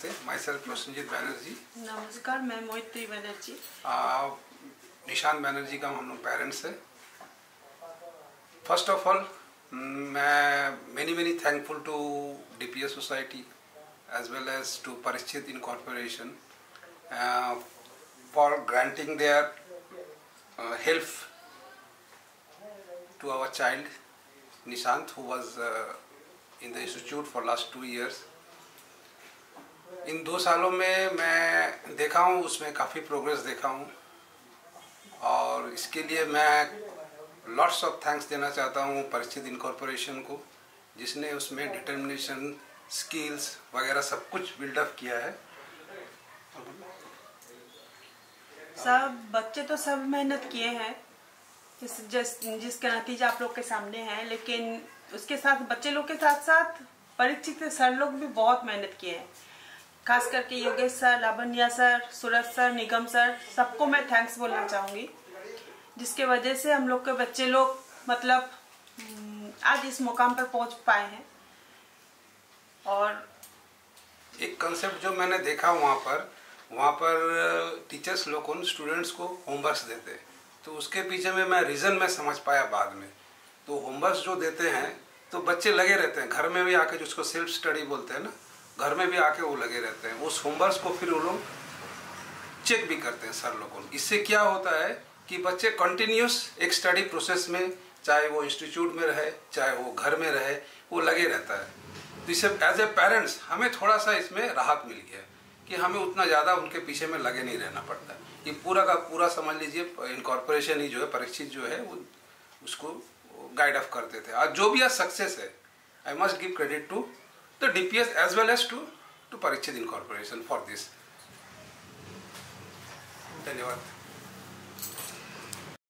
Namaste. Myself Prosenjit Banerjee. नमस्कार, मैं मोहित्री बनर्जी। निशांत बनर्जी का हम लोग पेरेंट्स है। फर्स्ट ऑफ ऑल मैं many thankful to DPS Society as well as to Parishchit Incorporation for granting their help to our child Nishant, who was in the institute for last 2 years. इन 2 सालों में मैं देखा हूँ, उसमें काफ़ी प्रोग्रेस देखा हूँ और इसके लिए मैं लॉट्स ऑफ थैंक्स देना चाहता हूँ परिचित इनकॉर्पोरेशन को, जिसने उसमें डिटर्मिनेशन, स्किल्स वगैरह सब कुछ बिल्डअप किया है। सब बच्चे तो सब मेहनत किए हैं जिसका नतीजा आप लोग के सामने है, लेकिन उसके साथ बच्चे लोग के साथ साथ परिचित सर लोग भी बहुत मेहनत किए हैं। खास करके Yogesh sir, Lavanya sir, Suraj sir, Nigam sir, सबको मैं थैंक्स बोलना चाहूँगी, जिसके वजह से हम लोग के बच्चे लोग मतलब आज इस मुकाम पर पहुँच पाए हैं। और एक कंसेप्ट जो मैंने देखा वहाँ पर टीचर्स लोग उन स्टूडेंट्स को होमवर्क्स देते, तो उसके पीछे में मैं रीज़न में समझ पाया बाद में। तो होमवर्क्स जो देते हैं तो बच्चे लगे रहते हैं, घर में भी आके जिसको सेल्फ स्टडी बोलते हैं ना, घर में भी आके वो लगे रहते हैं। उस होमवर्क्स को फिर वो लोग चेक भी करते हैं सर लोगों। इससे क्या होता है कि बच्चे कंटिन्यूस एक स्टडी प्रोसेस में, चाहे वो इंस्टीट्यूट में रहे चाहे वो घर में रहे, वो लगे रहता है। तो इससे एज ए पेरेंट्स हमें थोड़ा सा इसमें राहत मिली है कि हमें उतना ज़्यादा उनके पीछे में लगे नहीं रहना पड़ता। ये पूरा का पूरा समझ लीजिए इनकॉर्पोरेशन ही जो है, परीक्षित जो है, वो उसको गाइड ऑफ करते थे। आज जो भी आज सक्सेस है, I must give credit to the DPS as well as to Parishchit Incorporation for this. धन्यवाद।